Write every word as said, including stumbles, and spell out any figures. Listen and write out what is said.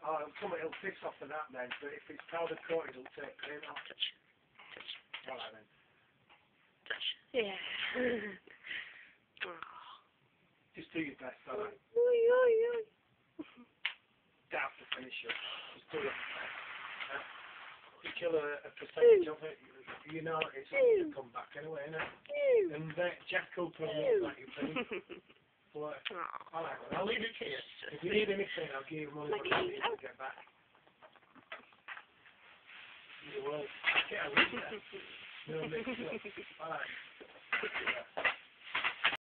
Oh, it'll come, it'll piss off of that then, but if it's powder coated, it'll take paint off. Touch. Touch. Alright then. Touch. Yeah. Just do your best, alright? Oi, oi, oi. Don't have to finish it. Just do it. Uh, you kill a, a percentage of it, you know it's going to come back anyway, innit? And uh, Jack will probably let you finish. But, alright, I'll leave it to you. If you need anything, I'll give you money for it to get back. You will. Get a week there. No, mix it up. Alright.